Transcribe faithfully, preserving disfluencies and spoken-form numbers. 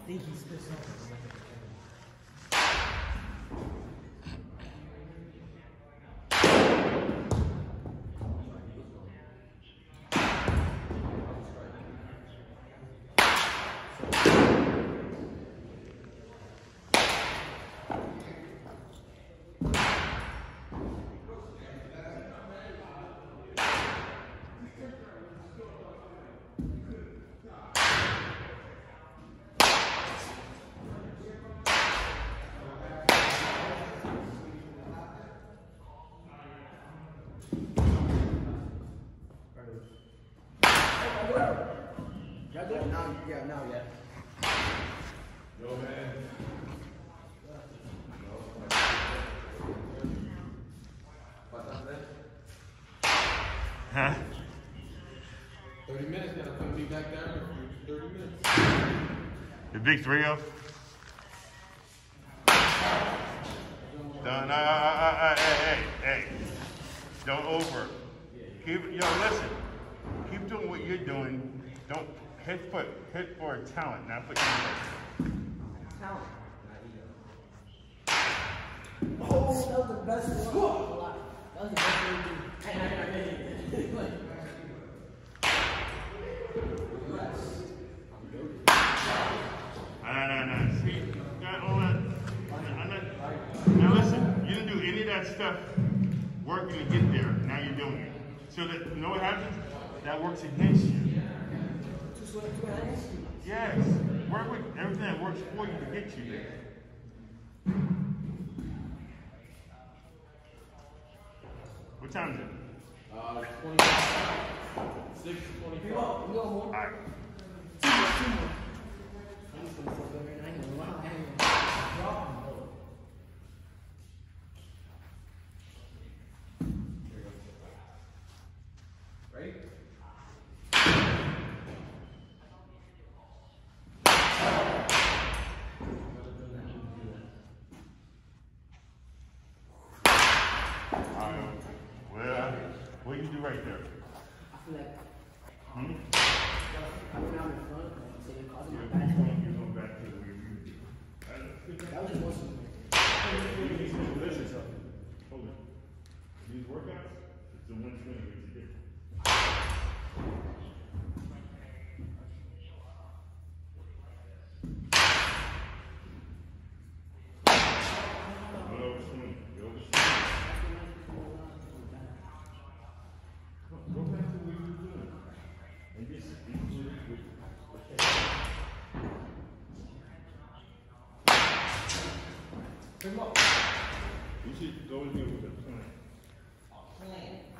think he's pissed off. Now, yeah, now, yeah. Yo, man. Huh? thirty minutes now. Come be back down for thirty minutes. The big three of? Don't, uh, uh, uh, hey, hey, hey. Don't over. Keep, yo, listen. Keep doing what you're doing. Don't hit for, hit for talent, not for ego. Talent. Oh, that was the best one. That was the best one to do. Hey, I got it. No, no, no. See, got all that. I'm not, now listen, you didn't do any of that stuff working to get there. Now you're doing it. So that, you know what happens? That works against you. Yes. Work with everything that works for you to get you there. What time is it? Uh, twenty-five. six twenty-five. All right. Right? Alright. Well, what do you do right there? I feel like Hmm? I went out in front and said it caused my bad You're thing. going back to the way you do. That was just most of it. Listen, hold on. These workouts, it's the one thing that makes a difference. Don't overswing. You overswing. Go back to what you were doing. And just be good with okay. Bring him up. You should go in here with a plan. Plan.